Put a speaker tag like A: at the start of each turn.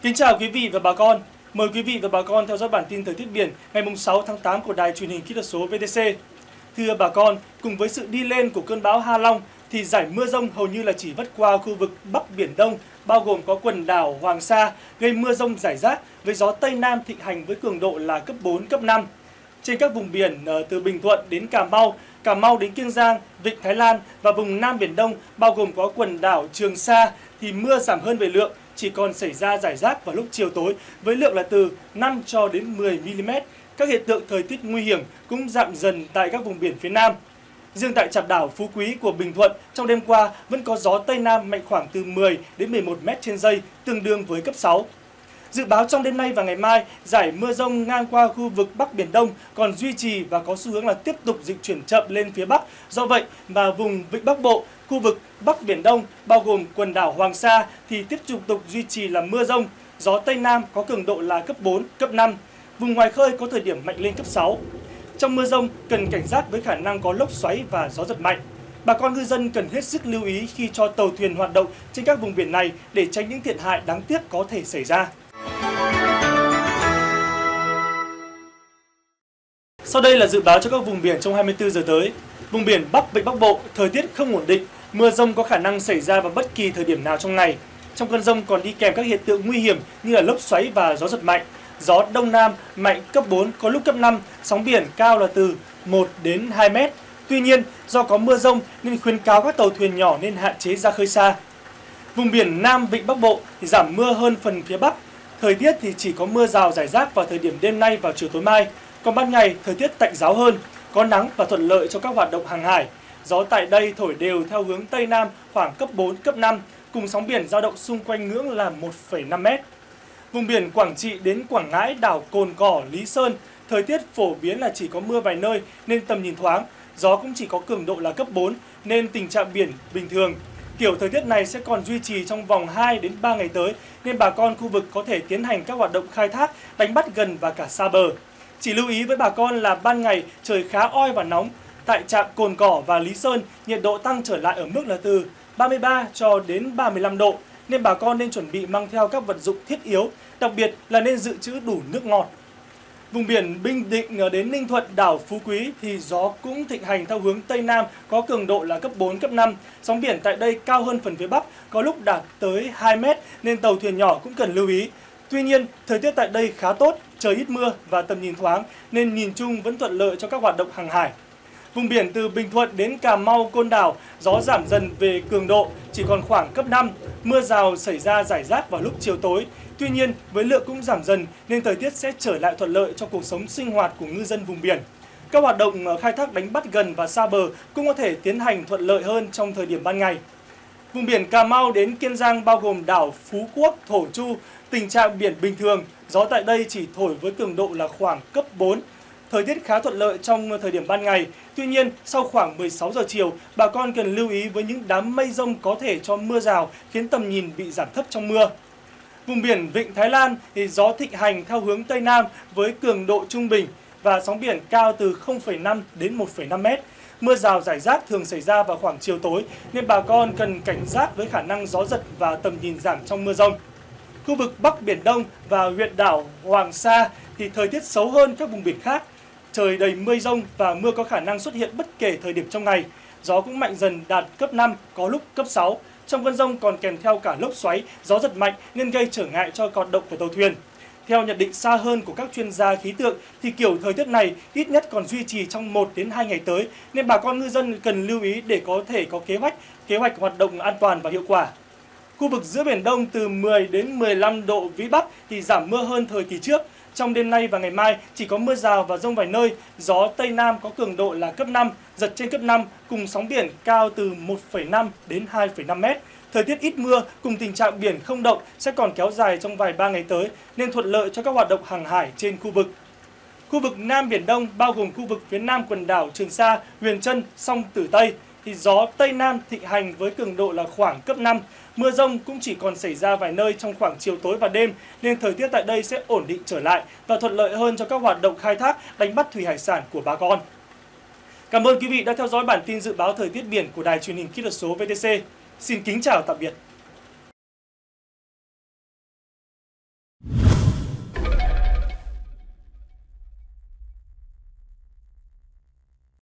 A: Kính chào quý vị và bà con. Mời quý vị và bà con theo dõi bản tin thời tiết biển ngày 6 tháng 8 của Đài Truyền hình Kỹ thuật số VTC. Thưa bà con, cùng với sự đi lên của cơn bão Ha Long thì giải mưa rông hầu như là chỉ vắt qua khu vực Bắc Biển Đông, bao gồm có quần đảo Hoàng Sa, gây mưa rông rải rác với gió Tây Nam thịnh hành với cường độ là cấp 4, cấp 5. Trên các vùng biển từ Bình Thuận đến Cà Mau đến Kiên Giang, Vịnh Thái Lan và vùng Nam Biển Đông, bao gồm có quần đảo Trường Sa thì mưa giảm hơn về lượng, chỉ còn xảy ra rải rác vào lúc chiều tối với lượng là từ 5 cho đến 10 mm. Các hiện tượng thời tiết nguy hiểm cũng giảm dần tại các vùng biển phía Nam. Riêng tại Trạm đảo Phú Quý của Bình Thuận, trong đêm qua vẫn có gió Tây Nam mạnh khoảng từ 10 đến 11 m trên giây, tương đương với cấp 6. Dự báo trong đêm nay và ngày mai, giải mưa rông ngang qua khu vực Bắc Biển Đông còn duy trì và có xu hướng là tiếp tục dịch chuyển chậm lên phía Bắc. Do vậy mà vùng Vịnh Bắc Bộ, khu vực Bắc Biển Đông bao gồm quần đảo Hoàng Sa thì tiếp tục duy trì là mưa rông, gió Tây Nam có cường độ là cấp 4, cấp 5. Vùng ngoài khơi có thời điểm mạnh lên cấp 6. Trong mưa rông cần cảnh giác với khả năng có lốc xoáy và gió giật mạnh. Bà con ngư dân cần hết sức lưu ý khi cho tàu thuyền hoạt động trên các vùng biển này để tránh những thiệt hại đáng tiếc có thể xảy ra. Sau đây là dự báo cho các vùng biển trong 24 giờ tới. Vùng biển Bắc Vịnh Bắc Bộ, thời tiết không ổn định, mưa rông có khả năng xảy ra vào bất kỳ thời điểm nào trong ngày. Trong cơn rông còn đi kèm các hiện tượng nguy hiểm như là lốc xoáy và gió giật mạnh. Gió Đông Nam mạnh cấp 4, có lúc cấp 5, sóng biển cao là từ 1 đến 2 mét. Tuy nhiên, do có mưa rông nên khuyến cáo các tàu thuyền nhỏ nên hạn chế ra khơi xa. Vùng biển Nam Vịnh Bắc Bộ thì giảm mưa hơn phần phía Bắc. Thời tiết thì chỉ có mưa rào rải rác vào thời điểm đêm nay và chiều tối mai. Còn ban ngày, thời tiết tạnh ráo hơn, có nắng và thuận lợi cho các hoạt động hàng hải. Gió tại đây thổi đều theo hướng Tây Nam khoảng cấp 4, cấp 5, cùng sóng biển dao động xung quanh ngưỡng là 1,5 mét. Vùng biển Quảng Trị đến Quảng Ngãi, đảo Cồn Cỏ, Lý Sơn, thời tiết phổ biến là chỉ có mưa vài nơi nên tầm nhìn thoáng. Gió cũng chỉ có cường độ là cấp 4 nên tình trạng biển bình thường. Kiểu thời tiết này sẽ còn duy trì trong vòng 2 đến 3 ngày tới nên bà con khu vực có thể tiến hành các hoạt động khai thác, đánh bắt gần và cả xa bờ. Chỉ lưu ý với bà con là ban ngày trời khá oi và nóng. Tại trạm Cồn Cỏ và Lý Sơn, nhiệt độ tăng trở lại ở mức là từ 33 cho đến 35 độ, nên bà con nên chuẩn bị mang theo các vật dụng thiết yếu, đặc biệt là nên dự trữ đủ nước ngọt. Vùng biển Bình Định đến Ninh Thuận, đảo Phú Quý thì gió cũng thịnh hành theo hướng Tây Nam, có cường độ là cấp 4, cấp 5. Sóng biển tại đây cao hơn phần phía Bắc, có lúc đạt tới 2 mét nên tàu thuyền nhỏ cũng cần lưu ý. Tuy nhiên, thời tiết tại đây khá tốt, trời ít mưa và tầm nhìn thoáng nên nhìn chung vẫn thuận lợi cho các hoạt động hàng hải. Vùng biển từ Bình Thuận đến Cà Mau, Côn Đảo, gió giảm dần về cường độ, chỉ còn khoảng cấp 5, mưa rào xảy ra rải rác vào lúc chiều tối. Tuy nhiên, với lượng cũng giảm dần nên thời tiết sẽ trở lại thuận lợi cho cuộc sống sinh hoạt của ngư dân vùng biển. Các hoạt động khai thác đánh bắt gần và xa bờ cũng có thể tiến hành thuận lợi hơn trong thời điểm ban ngày. Vùng biển Cà Mau đến Kiên Giang bao gồm đảo Phú Quốc, Thổ Chu, tình trạng biển bình thường, gió tại đây chỉ thổi với cường độ là khoảng cấp 4. Thời tiết khá thuận lợi trong thời điểm ban ngày. Tuy nhiên, sau khoảng 16 giờ chiều, bà con cần lưu ý với những đám mây rông có thể cho mưa rào khiến tầm nhìn bị giảm thấp trong mưa. Vùng biển Vịnh Thái Lan thì gió thịnh hành theo hướng Tây Nam với cường độ trung bình và sóng biển cao từ 0,5 đến 1,5 mét. Mưa rào rải rác thường xảy ra vào khoảng chiều tối nên bà con cần cảnh giác với khả năng gió giật và tầm nhìn giảm trong mưa rông. Khu vực Bắc Biển Đông và huyện đảo Hoàng Sa thì thời tiết xấu hơn các vùng biển khác. Trời đầy mây rông và mưa có khả năng xuất hiện bất kể thời điểm trong ngày. Gió cũng mạnh dần đạt cấp 5, có lúc cấp 6. Trong cơn dông còn kèm theo cả lốc xoáy, gió giật mạnh nên gây trở ngại cho hoạt động của tàu thuyền. Theo nhận định xa hơn của các chuyên gia khí tượng thì kiểu thời tiết này ít nhất còn duy trì trong 1 đến 2 ngày tới nên bà con ngư dân cần lưu ý để có thể có kế hoạch hoạt động an toàn và hiệu quả. Khu vực giữa Biển Đông từ 10 đến 15 độ Vĩ Bắc thì giảm mưa hơn thời kỳ trước. Trong đêm nay và ngày mai chỉ có mưa rào và dông vài nơi, gió Tây Nam có cường độ là cấp 5, giật trên cấp 5 cùng sóng biển cao từ 1,5 đến 2,5 mét. Thời tiết ít mưa cùng tình trạng biển không động sẽ còn kéo dài trong vài 3 ngày tới nên thuận lợi cho các hoạt động hàng hải trên khu vực. Khu vực Nam Biển Đông bao gồm khu vực phía Nam quần đảo Trường Sa, Huyền Trân, Song Tử Tây thì gió Tây Nam thịnh hành với cường độ là khoảng cấp 5. Mưa rông cũng chỉ còn xảy ra vài nơi trong khoảng chiều tối và đêm nên thời tiết tại đây sẽ ổn định trở lại và thuận lợi hơn cho các hoạt động khai thác, đánh bắt thủy hải sản của bà con. Cảm ơn quý vị đã theo dõi bản tin dự báo thời tiết biển của Đài Truyền hình Kỹ thuật số VTC. Xin kính chào tạm biệt.